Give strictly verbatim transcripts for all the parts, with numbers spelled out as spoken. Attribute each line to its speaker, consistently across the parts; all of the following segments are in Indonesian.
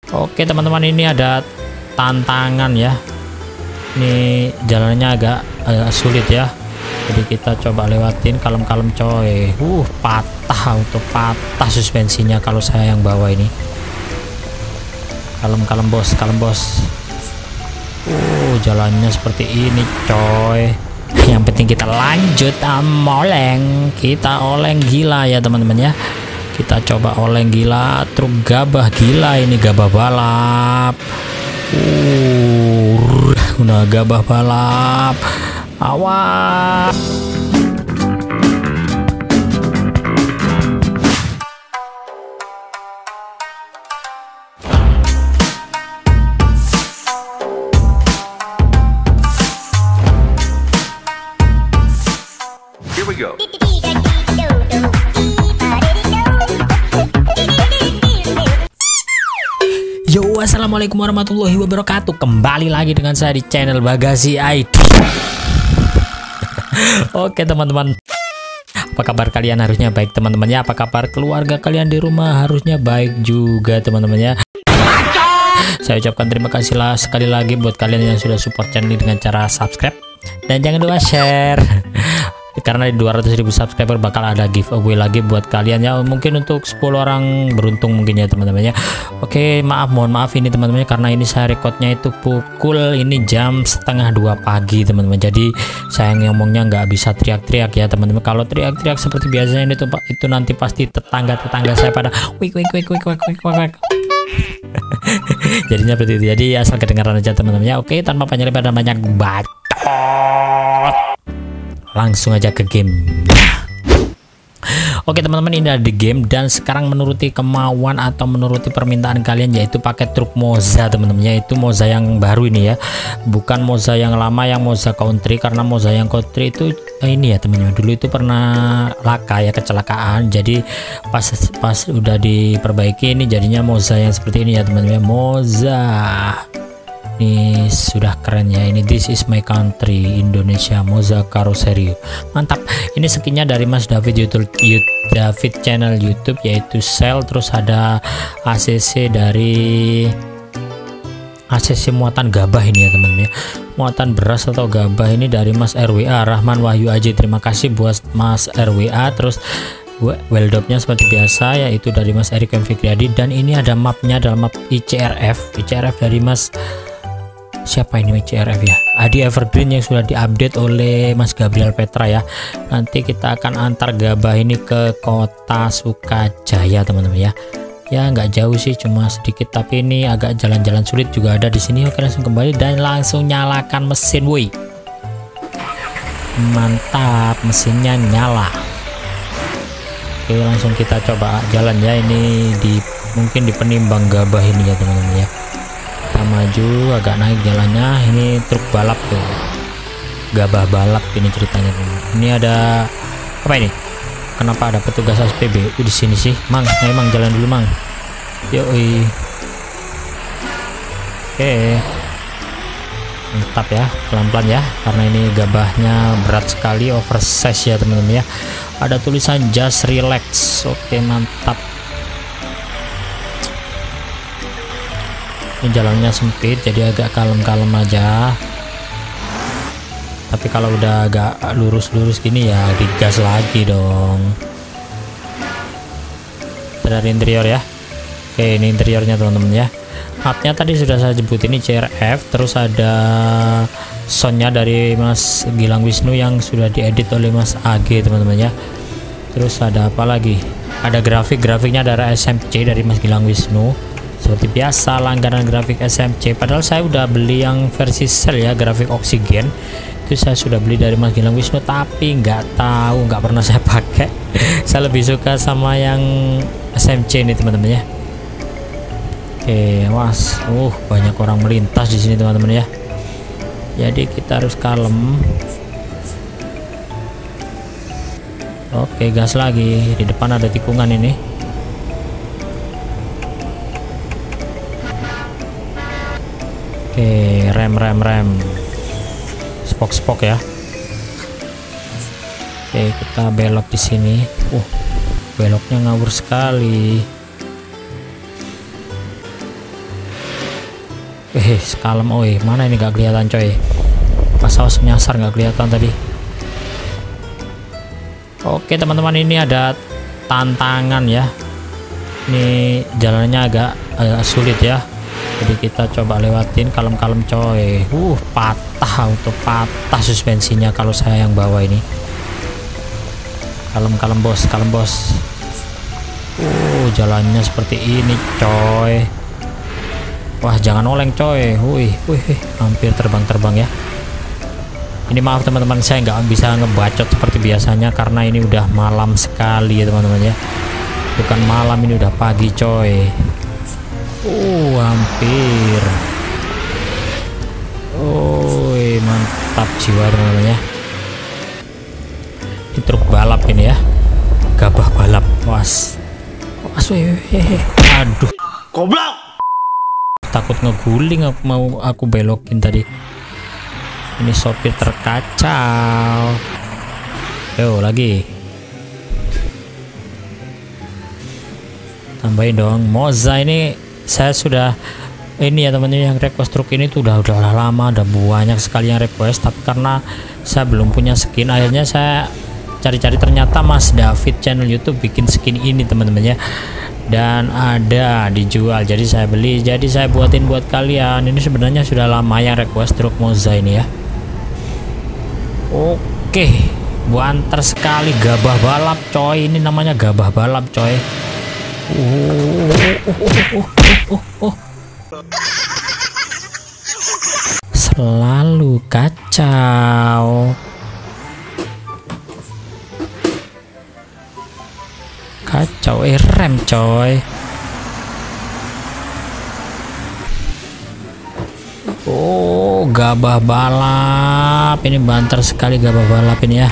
Speaker 1: Oke teman-teman, ini ada tantangan ya. Ini jalannya agak agak sulit ya. Jadi kita coba lewatin kalem-kalem coy. Uh, patah untuk patah suspensinya kalau saya yang bawa ini. Kalem-kalem bos, kalem bos. Uh, jalannya seperti ini coy. Yang penting kita lanjut amoleng. Kita oleng gila ya teman-teman ya. Kita coba oleng gila, truk gabah gila ini, gabah balap. Uh, udah gabah balap. Awas.
Speaker 2: Here we go.
Speaker 1: Yo, assalamualaikum warahmatullahi wabarakatuh. Kembali lagi dengan saya di channel Bagasi I D. Oke teman-teman, apa kabar kalian? Harusnya baik teman-teman ya. Apa kabar keluarga kalian di rumah? Harusnya baik juga teman-teman ya. Saya ucapkan terima kasih lah sekali lagi buat kalian yang sudah support channel ini dengan cara subscribe dan jangan lupa share. Karena di dua ratus ribu subscriber bakal ada giveaway lagi buat kalian ya, mungkin untuk sepuluh orang beruntung mungkin ya teman-teman ya. Oke, maaf mohon maaf ini teman-teman karena ini saya recordnya itu pukul ini jam setengah dua pagi teman-teman, jadi saya ngomongnya nggak bisa teriak-teriak ya teman-teman. Kalau teriak-teriak seperti biasanya itu itu nanti pasti tetangga-tetangga saya pada wik wik wik wik wik wik wik. Jadinya seperti itu, jadi asal kedengaran aja teman-teman ya. Oke, tanpa panjang lebar dan banyak bacot, langsung aja ke game. Oke teman-teman, ini ada di game dan sekarang menuruti kemauan atau menuruti permintaan kalian, yaitu pakai truk Moza teman-teman, yaitu Moza yang baru ini ya, bukan Moza yang lama yang Moza Country. Karena Moza yang Country itu eh, ini ya teman-teman, dulu itu pernah laka ya, kecelakaan, jadi pas pas udah diperbaiki ini jadinya Moza yang seperti ini ya teman-teman. Moza ini sudah keren ya, ini This is my country Indonesia Moza Carrosserie, mantap. Ini skinnya dari Mas David YouTube, YouTube David channel YouTube yaitu Sel. Terus ada A C C dari A C C muatan gabah ini ya teman-teman ya, muatan beras atau gabah ini dari Mas R W A Rahman Wahyu Aji. Terima kasih buat Mas R W A. Terus weldopnya seperti biasa yaitu dari Mas Erik M Fikriadi, dan ini ada mapnya dalam map I C R F I C R F dari Mas siapa ini I C R F ya, Adi Evergreen yang sudah diupdate oleh Mas Gabriel Petra ya. Nanti kita akan antar gabah ini ke kota Sukajaya teman-teman ya. Ya nggak jauh sih, cuma sedikit, tapi ini agak jalan-jalan sulit juga ada di sini. Oke, langsung kembali dan langsung nyalakan mesin, woi. Mantap, mesinnya nyala. Oke, langsung kita coba jalan ya. Ini di mungkin di penimbang gabah ini ya teman-teman ya. Kita maju agak naik jalannya. Ini truk balap tuh, gabah balap ini ceritanya. Ini ada apa ini? Kenapa ada petugas S P B U di sini sih, Mang? Nah, Mang jalan dulu, Mang. Yoi. Oke, mantap ya, pelan-pelan ya, karena ini gabahnya berat sekali, oversize ya teman-teman ya. Ada tulisan just relax. Oke, mantap. Ini jalannya sempit jadi agak kalem-kalem aja, tapi kalau udah agak lurus-lurus gini ya digas lagi dong. Dari interior ya. Oke, ini interiornya teman-teman ya. Mapnya tadi sudah saya sebut, ini C R F. Terus ada soundnya dari Mas Gilang Wisnu yang sudah diedit oleh Mas A G teman-teman ya. Terus ada apa lagi, ada grafik-grafiknya dari S M C dari Mas Gilang Wisnu. Seperti biasa langganan grafik S M C, padahal saya udah beli yang versi sel ya, grafik oksigen itu saya sudah beli dari Mas Gilang Wisnu, tapi nggak tahu, nggak pernah saya pakai. Saya lebih suka sama yang S M C ini teman-teman ya. Oke, was, uh banyak orang melintas di sini teman-teman ya, jadi kita harus kalem. Oke, gas lagi. Di depan ada tikungan ini. Oke, rem rem rem spok spok ya. Oke, kita belok di sini. Uh beloknya ngawur sekali. Eh, kalem, oi, mana ini gak kelihatan coy. Pas awas nyasar nggak kelihatan tadi. Oke teman-teman, ini ada tantangan ya. Ini jalannya agak, agak sulit ya. Jadi kita coba lewatin kalem-kalem coy. Uh, patah auto, patah suspensinya kalau saya yang bawa ini. Kalem-kalem bos, kalem bos. Uh, jalannya seperti ini coy. Wah, jangan oleng coy. Wih, wih, hampir terbang-terbang ya. Ini maaf teman-teman, saya nggak bisa ngebacot seperti biasanya karena ini udah malam sekali ya teman-teman ya. Bukan malam, ini udah pagi coy. Uh, hampir. Oh, mantap jiwa teman-teman ya. Ini truk balap ini ya. Gabah balap. Was. Was, weh, weh. Aduh.
Speaker 2: Goblok.
Speaker 1: Takut ngeguling mau aku belokin tadi. Ini sopir terkacau. Yo, lagi. Tambahin dong. Moza ini saya sudah ini ya teman-teman, yang request truk ini tuh udah udah lama, udah banyak sekali yang request, tapi karena saya belum punya skin, akhirnya saya cari-cari, ternyata Mas David channel YouTube bikin skin ini teman-teman ya. Dan ada dijual, jadi saya beli, jadi saya buatin buat kalian. Ini sebenarnya sudah lama yang request truk Moza ini ya. Oke, banter sekali, gabah balap coy. Ini namanya gabah balap coy. Uh, uh, uh, uh, uh, uh. Selalu kacau. Kacau, eh rem coy. Oh, gabah balap. Ini banter sekali gabah balap ini ya.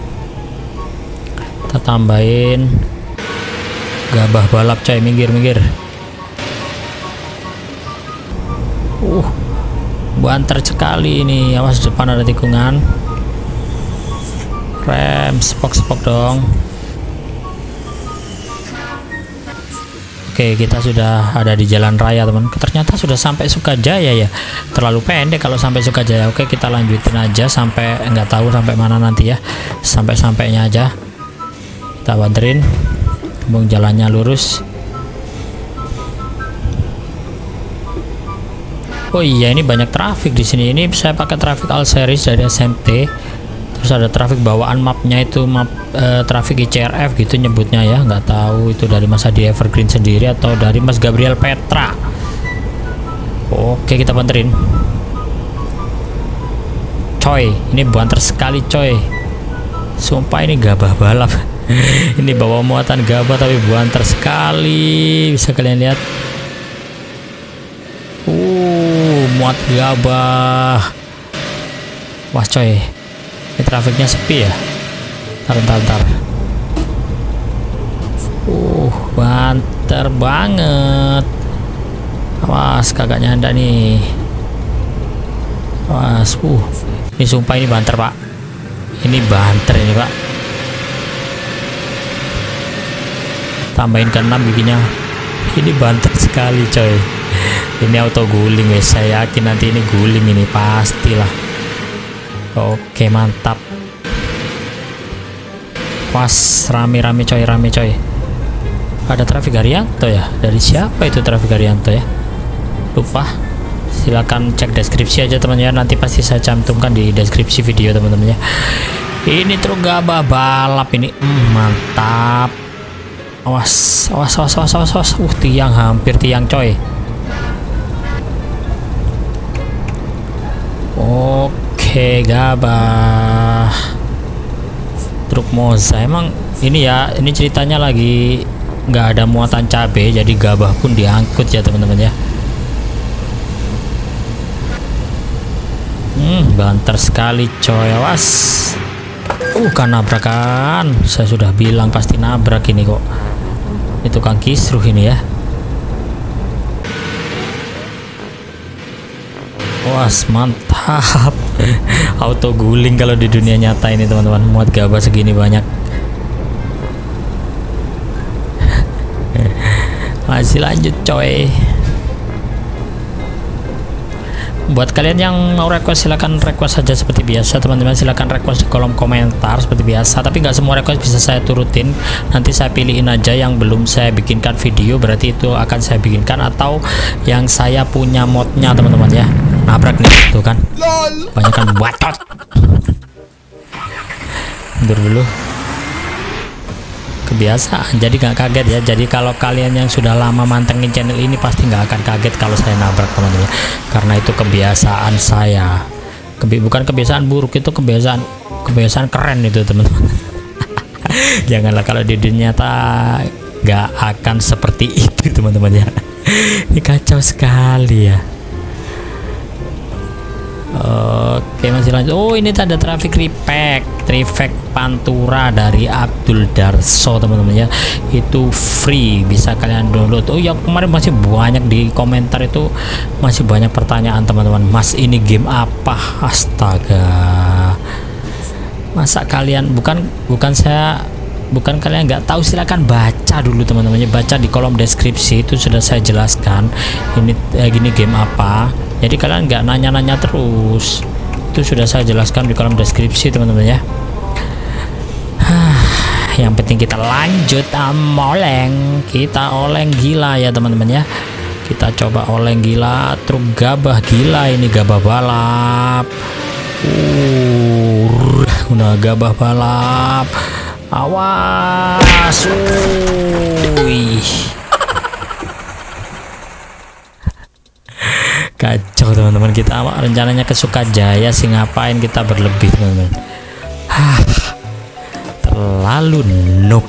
Speaker 1: Kita tambahin gabah balap coy, minggir minggir. Uh, banter sekali ini. Awas, depan ada tikungan. Rem, spok-spok dong. Oke, kita sudah ada di jalan raya teman. Ternyata sudah sampai Sukajaya ya. Terlalu pendek kalau sampai Sukajaya. Oke, kita lanjutin aja sampai nggak tahu sampai mana nanti ya. Sampai-sampainya aja. Kita banterin. Bung, jalannya lurus. Oh iya, ini banyak traffic di sini. Ini saya pakai traffic all series dari S M T. Terus ada traffic bawaan mapnya itu map eh, traffic I C R F gitu nyebutnya ya. Nggak tahu itu dari Mas Adi Evergreen sendiri atau dari Mas Gabriel Petra. Oke, kita banterin. Coy, ini banter sekali coy. Sumpah ini gabah balap. Ini bawa muatan gabah tapi banter sekali. Bisa kalian lihat. Uh, muat gabah. Wah coy, ini trafiknya sepi ya. Ntar ntar ntar. Uh, banter banget. Awas, kagak nyanda nih. Awas, uh, ini sumpah ini banter pak. Ini banter ini pak. Tambahin ke enam bikinnya. Ini banter sekali coy. Ini auto guling guys. Saya yakin nanti ini guling ini pastilah. Oke, mantap. Pas rame-rame coy, rame coy. Ada traffic Haryanto ya. Dari siapa itu traffic Haryanto ya? Lupa. Silakan cek deskripsi aja teman ya. Nanti pasti saya cantumkan di deskripsi video teman-teman ya. Ini truk gabah balap ini. Hmm, mantap. Awas, awas, awas, awas, awas, awas. Uh, tiang, hampir tiang coy. Oke, gabah. Truk Moza emang ini ya, ini ceritanya lagi nggak ada muatan cabai, jadi gabah pun diangkut ya teman-teman ya. Hmm, banter sekali coy, awas. Uh, kan nabrakan. Saya sudah bilang pasti nabrak ini kok. Ini tukang kisruh ini ya. Was, mantap. Auto guling kalau di dunia nyata ini teman-teman. Muat gabah segini banyak. Masih lanjut coy. Buat kalian yang mau request silahkan request saja seperti biasa teman-teman, silahkan request di kolom komentar seperti biasa, tapi nggak semua request bisa saya turutin. Nanti saya pilihin aja yang belum saya bikinkan video, berarti itu akan saya bikinkan, atau yang saya punya modnya teman-teman ya. Nabrak nih tuh kan, banyak kan bacot. Mundur dulu, kebiasaan jadi nggak kaget ya. Jadi kalau kalian yang sudah lama mantengin channel ini pasti nggak akan kaget kalau saya nabrak teman-teman, karena itu kebiasaan saya. Kebi bukan kebiasaan buruk, itu kebiasaan kebiasaan keren itu teman-teman. Janganlah kalau di dunia nyata nggak akan seperti itu teman-teman ya. Ini kacau sekali ya. Oke, masih lanjut. Oh, ini tanda traffic repack, traffic Pantura dari Abdul Darso teman-teman ya. Itu free, bisa kalian download. Oh ya, kemarin masih banyak di komentar itu, masih banyak pertanyaan teman-teman. Mas, ini game apa? Astaga. Masa kalian bukan bukan saya bukan kalian nggak tahu, silakan baca dulu teman-teman ya. Baca di kolom deskripsi itu sudah saya jelaskan ini eh, gini game apa. Jadi kalian nggak nanya-nanya terus, itu sudah saya jelaskan di kolom deskripsi teman-teman ya. Yang penting kita lanjut oleng, kita oleng gila ya teman-teman ya. Kita coba oleng gila, truk gabah gila ini, gabah balap. Uh, udah gabah balap. Awas, wih. Kacau teman-teman, kita rencananya ke Sukajaya sih, ngapain kita berlebih teman-teman. Terlalu noob.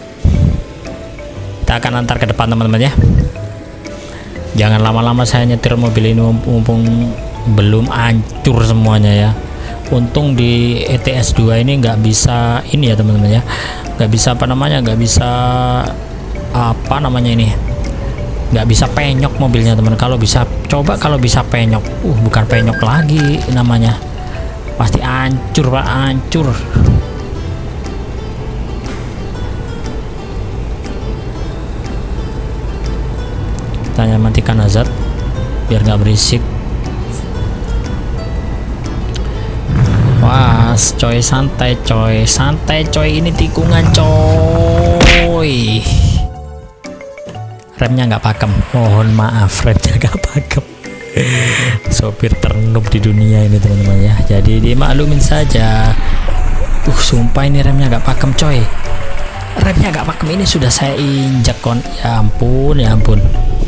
Speaker 1: Kita akan antar ke depan teman-teman ya. Jangan lama-lama saya nyetir mobil ini mumpung belum hancur semuanya ya. Untung di E T S dua ini nggak bisa ini ya teman-teman ya, nggak bisa apa namanya nggak bisa apa namanya ini nggak bisa penyok mobilnya teman. Kalau bisa, coba kalau bisa penyok, uh bukan penyok lagi namanya, pasti hancur pak, hancur. Kita matikan hazard biar nggak berisik. Wah coy, santai coy, santai coy, ini tikungan coy. Remnya nggak pakem, mohon maaf, remnya nggak pakem. Sopir ternub di dunia ini teman-teman ya, jadi dimaklumin saja. Uh sumpah ini remnya nggak pakem coy, remnya nggak pakem, ini sudah saya injak kon. Ya ampun, ya ampun,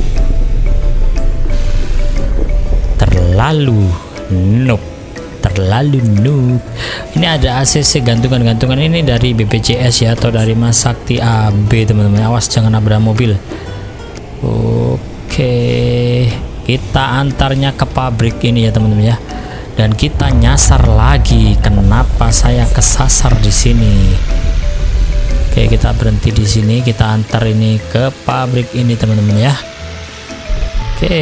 Speaker 1: terlalu noob, terlalu noob. Ini ada A C C gantungan-gantungan ini dari B P J S ya, atau dari Mas Sakti A B teman-teman. Awas jangan nabrak mobil. Oke, kita antarnya ke pabrik ini ya teman-teman ya, dan kita nyasar lagi. Kenapa saya kesasar di sini? Oke, kita berhenti di sini, kita antar ini ke pabrik ini teman-teman ya. Oke,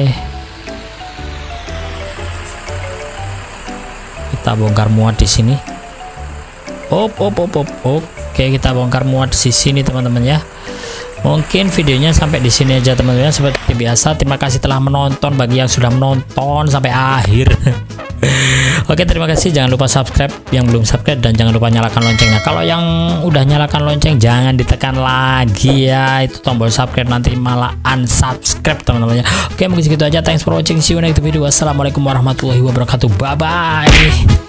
Speaker 1: kita bongkar muat di sini. Op, op, op, op. Oke, kita bongkar muat di sini teman-teman ya. Mungkin videonya sampai di sini aja teman-teman. Seperti biasa, terima kasih telah menonton bagi yang sudah menonton sampai akhir. Oke, terima kasih. Jangan lupa subscribe yang belum subscribe, dan jangan lupa nyalakan loncengnya. Kalau yang udah nyalakan lonceng jangan ditekan lagi ya, itu tombol subscribe, nanti malah unsubscribe teman-teman ya. Oke, mungkin segitu aja. Thanks for watching. See you next video. Wassalamualaikum warahmatullahi wabarakatuh. Bye bye.